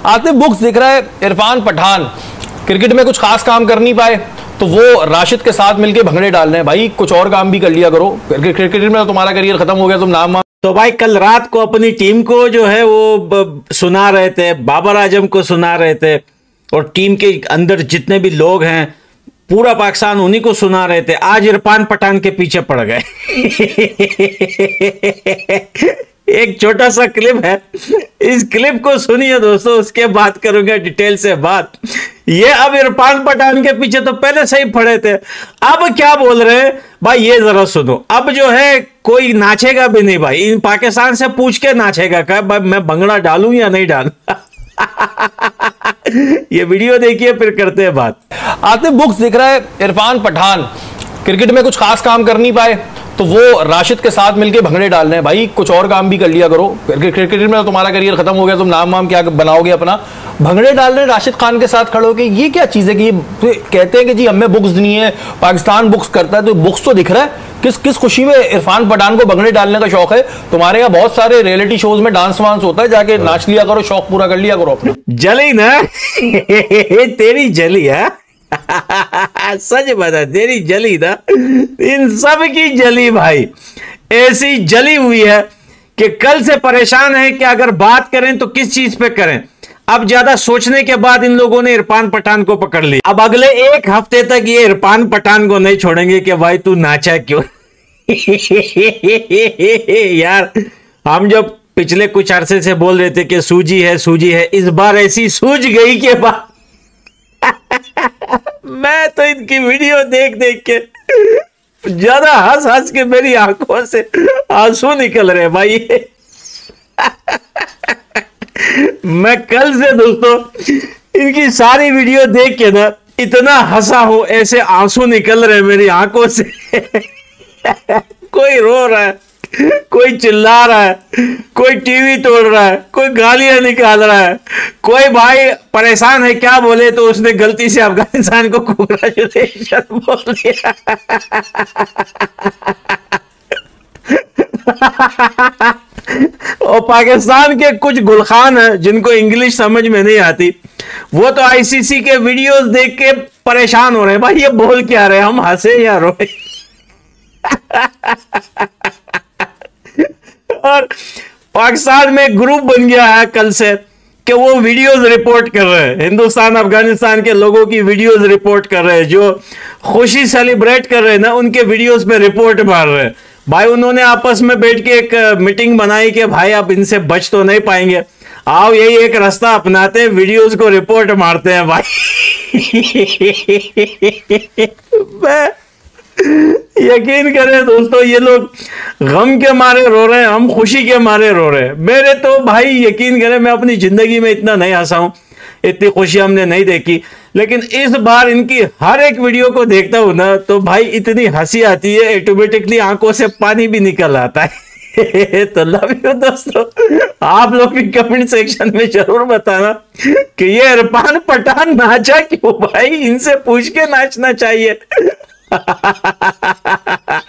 Atif books दिख रहा है इरफान पठान क्रिकेट में कुछ खास काम कर नहीं पाए तो वो राशिद के साथ मिलके भंगड़े डाल रहे हैं। भाई कुछ और काम भी कर लिया करो, क्रिकेट में तो तुम्हारा करियर खत्म हो गया, तुम नाम। तो भाई कल रात को अपनी टीम को जो है वो सुना रहे थे, बाबर आजम को सुना रहे थे और टीम के अंदर जितने भी लोग हैं पूरा पाकिस्तान उन्हीं को सुना रहे थे। आज इरफान पठान के पीछे पड़ गए। एक छोटा सा क्लिप है, इस क्लिप को सुनिए दोस्तों, उसके बात करूंगा डिटेल से बात। ये अब इरफान पठान के पीछे तो पहले से ही पड़े थे, अब क्या बोल रहे हैं भाई ये जरा सुनो। अब जो है कोई नाचेगा भी नहीं भाई, इन पाकिस्तान से पूछ के नाचेगा क्या भाई मैं भंगड़ा डालूं या नहीं डालूं। ये वीडियो देखिए फिर करते हैं बात। आतिफ बुक्स दिख रहा है इरफान पठान क्रिकेट में कुछ खास काम कर नहीं पाए तो वो राशिद के साथ मिलके भंगड़े डाल रहे हैं। भाई कुछ और काम भी कर लिया करो, क्रिकेट में तो तुम्हारा करियर खत्म हो गया, तुम नाम क्या बनाओगे अपना। भंगड़े डाल रहे राशिद खान के साथ खड़े होके, ये क्या चीज है कि ये कहते हैं कि जी हमें बुक्स नहीं है, पाकिस्तान बुक्स करता है, तो बुक्स तो दिख रहा है। किस खुशी में इरफान पठान को भंगड़े डालने का शौक है? तुम्हारे यहाँ बहुत सारे रियलिटी शोज में डांस वांस होता है, जाके नाच लिया करो, शौक पूरा कर लिया करो अपना। जली ना तेरी जली है। सच बता, तेरी जली ना, इन सब की जली भाई, ऐसी जली हुई है कि कल से परेशान है कि अगर बात करें तो किस चीज पे करें। अब ज्यादा सोचने के बाद इन लोगों ने इरफान पठान को पकड़ लिया। अब अगले एक हफ्ते तक ये इरफान पठान को नहीं छोड़ेंगे कि भाई तू नाचा क्यों। यार हम जब पिछले कुछ अरसे से बोल रहे थे कि सूजी है, इस बार ऐसी सूझ गई के बाद मैं तो इनकी वीडियो देख देख के ज्यादा हंस के मेरी आंखों से आंसू निकल रहे भाई। मैं कल से दोस्तों इनकी सारी वीडियो देख के ना इतना हंसा हूं, ऐसे आंसू निकल रहे मेरी आंखों से। कोई रो रहा है, कोई चिल्ला रहा है, कोई टीवी तोड़ रहा है, कोई गालियां निकाल रहा है, कोई भाई परेशान है क्या बोले तो उसने गलती से अफगानिस्तान को कांग्रेचुलेशन बोल दिया। और पाकिस्तान के कुछ गुलखान हैं जिनको इंग्लिश समझ में नहीं आती, वो तो आईसीसी के वीडियोस देख के परेशान हो रहे हैं भाई ये बोल क्या रहे, हम हंसे या रोए। और पाकिस्तान में ग्रुप बन गया है कल से कि वो वीडियोस रिपोर्ट कर रहे हैं, हिंदुस्तान अफगानिस्तान के लोगों की वीडियोस रिपोर्ट कर रहे हैं, जो खुशी सेलिब्रेट कर रहे हैं ना उनके वीडियोस पे रिपोर्ट मार रहे हैं। भाई उन्होंने आपस में बैठ के एक मीटिंग बनाई कि भाई अब इनसे बच तो नहीं पाएंगे, आओ यही एक रास्ता अपनाते हैं, वीडियोस को रिपोर्ट मारते हैं भाई। मैं यकीन करें दोस्तों ये लोग गम के मारे रो रहे हैं, हम खुशी के मारे रो रहे हैं। मेरे तो भाई यकीन करें मैं अपनी जिंदगी में इतना नहीं हंसा हूं, इतनी खुशी हमने नहीं देखी, लेकिन इस बार इनकी हर एक वीडियो को देखता हूं ना तो भाई इतनी हंसी आती है, ऑटोमेटिकली आंखों से पानी भी निकल आता है। तो लव यू दोस्तों, आप लोग भी कमेंट सेक्शन में जरूर बताना कि ये इरफान पठान नाचा क्यों भाई, इनसे पूछ के नाचना चाहिए।